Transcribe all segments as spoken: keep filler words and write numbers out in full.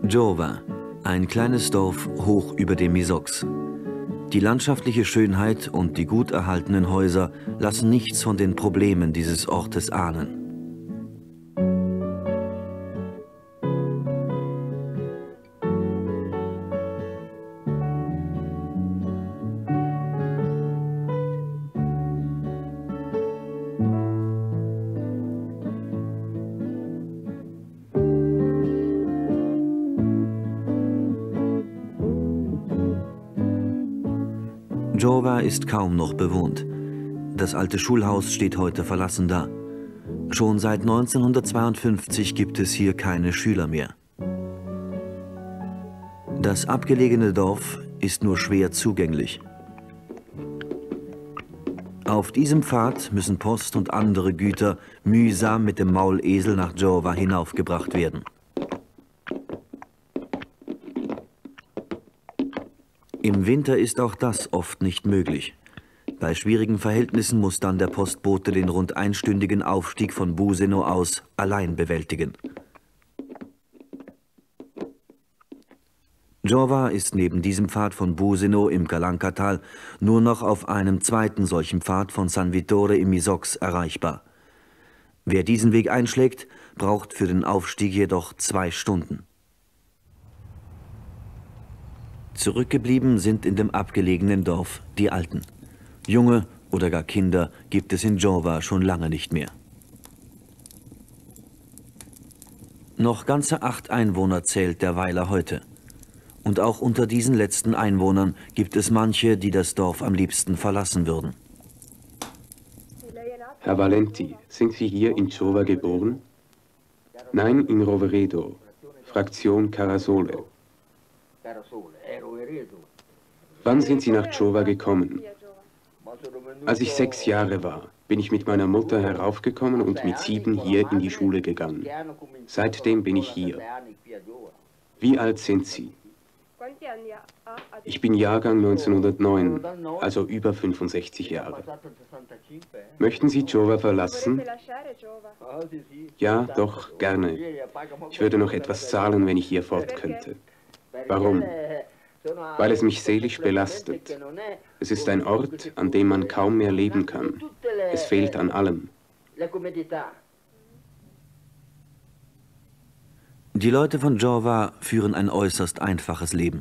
Giova, ein kleines Dorf hoch über dem Misox. Die landschaftliche Schönheit und die gut erhaltenen Häuser lassen nichts von den Problemen dieses Ortes ahnen. Giova ist kaum noch bewohnt. Das alte Schulhaus steht heute verlassen da. Schon seit neunzehnhundertzweiundfünfzig gibt es hier keine Schüler mehr. Das abgelegene Dorf ist nur schwer zugänglich. Auf diesem Pfad müssen Post und andere Güter mühsam mit dem Maulesel nach Giova hinaufgebracht werden. Im Winter ist auch das oft nicht möglich. Bei schwierigen Verhältnissen muss dann der Postbote den rund einstündigen Aufstieg von Buseno aus allein bewältigen. Giova ist neben diesem Pfad von Buseno im Calancatal nur noch auf einem zweiten solchen Pfad von San Vittore im Misox erreichbar. Wer diesen Weg einschlägt, braucht für den Aufstieg jedoch zwei Stunden. Zurückgeblieben sind in dem abgelegenen Dorf die Alten. Junge oder gar Kinder gibt es in Giova schon lange nicht mehr. Noch ganze acht Einwohner zählt der Weiler heute. Und auch unter diesen letzten Einwohnern gibt es manche, die das Dorf am liebsten verlassen würden. Herr Valenti, sind Sie hier in Giova geboren? Nein, in Roveredo, Fraktion Carasole. Wann sind Sie nach Giova gekommen? Als ich sechs Jahre war, bin ich mit meiner Mutter heraufgekommen und mit sieben hier in die Schule gegangen. Seitdem bin ich hier. Wie alt sind Sie? Ich bin Jahrgang neunzehnhundertneun, also über fünfundsechzig Jahre. Möchten Sie Giova verlassen? Ja, doch, gerne. Ich würde noch etwas zahlen, wenn ich hier fort könnte. Warum? Weil es mich seelisch belastet. Es ist ein Ort, an dem man kaum mehr leben kann. Es fehlt an allem. Die Leute von Giova führen ein äußerst einfaches Leben.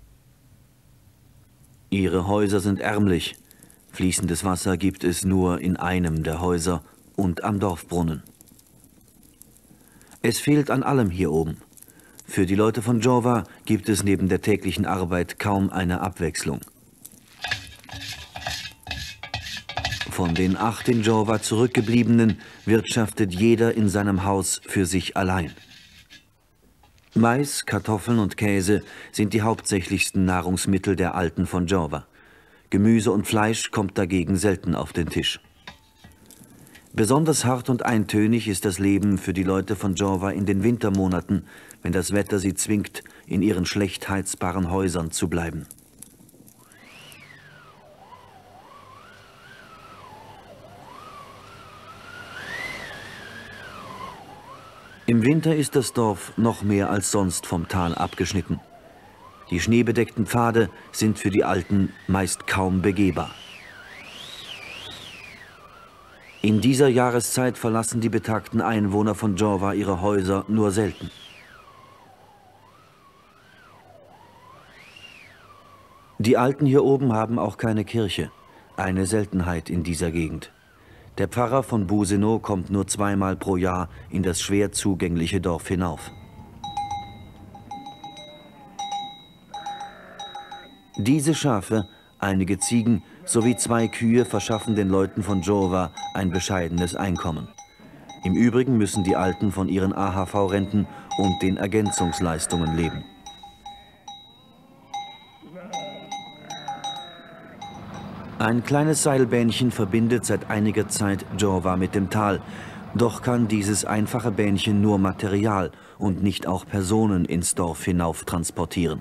Ihre Häuser sind ärmlich. Fließendes Wasser gibt es nur in einem der Häuser und am Dorfbrunnen. Es fehlt an allem hier oben. Für die Leute von Giova gibt es neben der täglichen Arbeit kaum eine Abwechslung. Von den acht in Giova zurückgebliebenen wirtschaftet jeder in seinem Haus für sich allein. Mais, Kartoffeln und Käse sind die hauptsächlichsten Nahrungsmittel der Alten von Giova. Gemüse und Fleisch kommt dagegen selten auf den Tisch. Besonders hart und eintönig ist das Leben für die Leute von Giova in den Wintermonaten, wenn das Wetter sie zwingt, in ihren schlecht heizbaren Häusern zu bleiben. Im Winter ist das Dorf noch mehr als sonst vom Tal abgeschnitten. Die schneebedeckten Pfade sind für die Alten meist kaum begehbar. In dieser Jahreszeit verlassen die betagten Einwohner von Giova ihre Häuser nur selten. Die Alten hier oben haben auch keine Kirche, eine Seltenheit in dieser Gegend. Der Pfarrer von Buseno kommt nur zweimal pro Jahr in das schwer zugängliche Dorf hinauf. Diese Schafe, einige Ziegen sowie zwei Kühe verschaffen den Leuten von Giova ein bescheidenes Einkommen. Im Übrigen müssen die Alten von ihren A H V-Renten und den Ergänzungsleistungen leben. Ein kleines Seilbähnchen verbindet seit einiger Zeit Giova mit dem Tal. Doch kann dieses einfache Bähnchen nur Material und nicht auch Personen ins Dorf hinauf transportieren.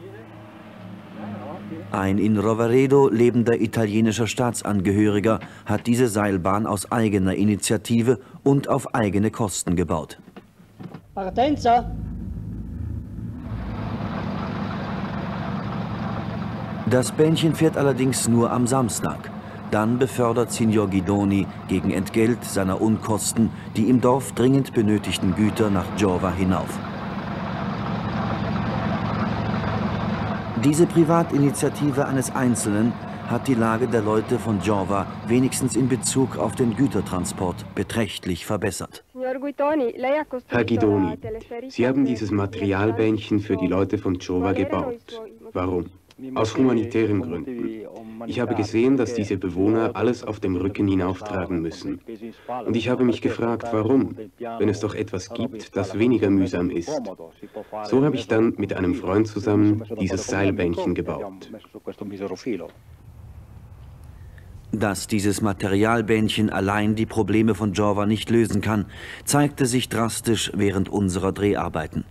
Ein in Roveredo lebender italienischer Staatsangehöriger hat diese Seilbahn aus eigener Initiative und auf eigene Kosten gebaut. Partenza! Das Bähnchen fährt allerdings nur am Samstag. Dann befördert Signor Guidoni gegen Entgelt seiner Unkosten die im Dorf dringend benötigten Güter nach Giova hinauf. Diese Privatinitiative eines Einzelnen hat die Lage der Leute von Giova wenigstens in Bezug auf den Gütertransport beträchtlich verbessert. Herr Guidoni, Sie haben dieses Materialbähnchen für die Leute von Giova gebaut. Warum? Aus humanitären Gründen. Ich habe gesehen, dass diese Bewohner alles auf dem Rücken hinauftragen müssen. Und ich habe mich gefragt, warum, wenn es doch etwas gibt, das weniger mühsam ist. So habe ich dann mit einem Freund zusammen dieses Seilbähnchen gebaut. Dass dieses Materialbähnchen allein die Probleme von Giova nicht lösen kann, zeigte sich drastisch während unserer Dreharbeiten.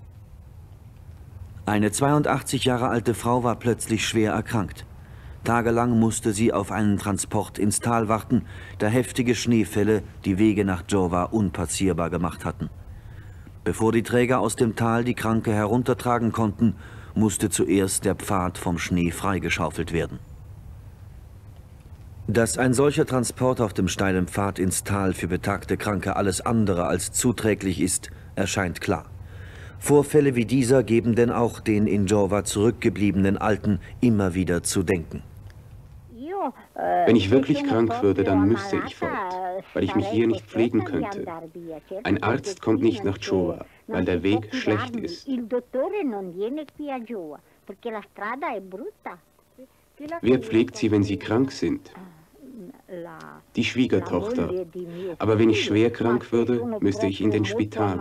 Eine zweiundachtzig Jahre alte Frau war plötzlich schwer erkrankt. Tagelang musste sie auf einen Transport ins Tal warten, da heftige Schneefälle die Wege nach Giova unpassierbar gemacht hatten. Bevor die Träger aus dem Tal die Kranke heruntertragen konnten, musste zuerst der Pfad vom Schnee freigeschaufelt werden. Dass ein solcher Transport auf dem steilen Pfad ins Tal für betagte Kranke alles andere als zuträglich ist, erscheint klar. Vorfälle wie dieser geben denn auch den in Giova zurückgebliebenen Alten immer wieder zu denken. Wenn ich wirklich krank würde, dann müsste ich fort, weil ich mich hier nicht pflegen könnte. Ein Arzt kommt nicht nach Giova, weil der Weg schlecht ist. Wer pflegt sie, wenn sie krank sind? Die Schwiegertochter. Aber wenn ich schwer krank würde, müsste ich in den Spital.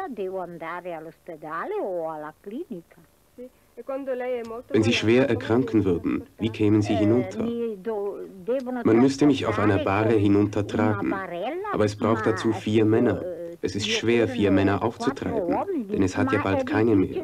Wenn Sie schwer erkranken würden, wie kämen Sie hinunter? Man müsste mich auf einer Bahre hinuntertragen, aber es braucht dazu vier Männer. Es ist schwer, vier Männer aufzutreiben, denn es hat ja bald keine mehr.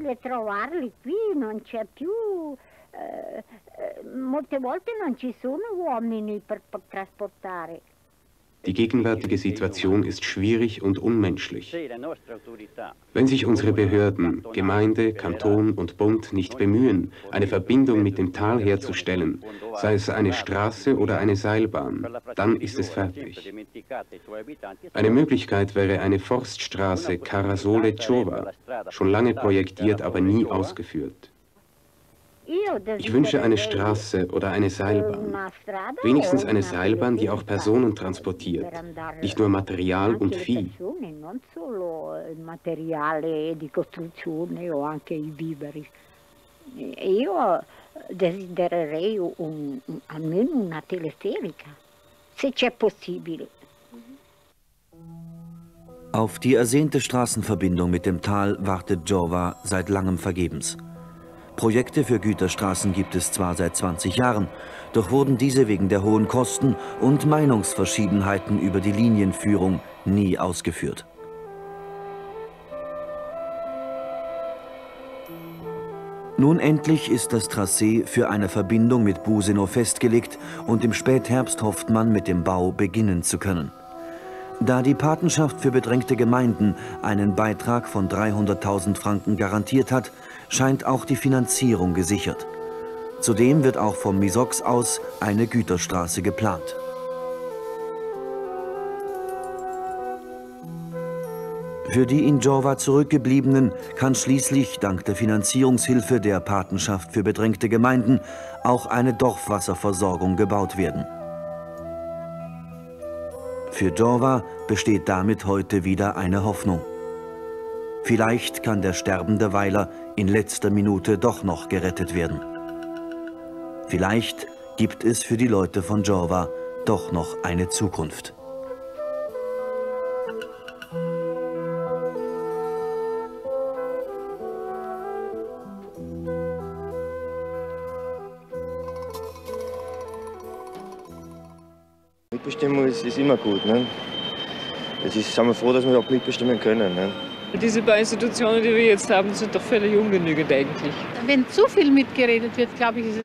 Die gegenwärtige Situation ist schwierig und unmenschlich. Wenn sich unsere Behörden, Gemeinde, Kanton und Bund nicht bemühen, eine Verbindung mit dem Tal herzustellen, sei es eine Straße oder eine Seilbahn, dann ist es fertig. Eine Möglichkeit wäre eine Forststraße Carasole-Giova, schon lange projektiert, aber nie ausgeführt. Ich wünsche eine Straße oder eine Seilbahn. Wenigstens eine Seilbahn, die auch Personen transportiert, nicht nur Material und Vieh. Auf die ersehnte Straßenverbindung mit dem Tal wartet Giova seit langem vergebens. Projekte für Güterstraßen gibt es zwar seit zwanzig Jahren, doch wurden diese wegen der hohen Kosten und Meinungsverschiedenheiten über die Linienführung nie ausgeführt. Nun endlich ist das Tracé für eine Verbindung mit Buseno festgelegt und im Spätherbst hofft man, mit dem Bau beginnen zu können. Da die Patenschaft für bedrängte Gemeinden einen Beitrag von dreihunderttausend Franken garantiert hat, scheint auch die Finanzierung gesichert. Zudem wird auch vom Misox aus eine Güterstraße geplant. Für die in Giova zurückgebliebenen kann schließlich dank der Finanzierungshilfe der Patenschaft für bedrängte Gemeinden auch eine Dorfwasserversorgung gebaut werden. Für Giova besteht damit heute wieder eine Hoffnung. Vielleicht kann der sterbende Weiler in letzter Minute doch noch gerettet werden. Vielleicht gibt es für die Leute von Giova doch noch eine Zukunft. Mitbestimmung ist, ist immer gut. Ne? Es ist, sind wir froh, dass wir auch mitbestimmen können. Ne? Diese paar Institutionen, die wir jetzt haben, sind doch völlig ungenügend eigentlich. Wenn zu viel mitgeredet wird, glaube ich, ist es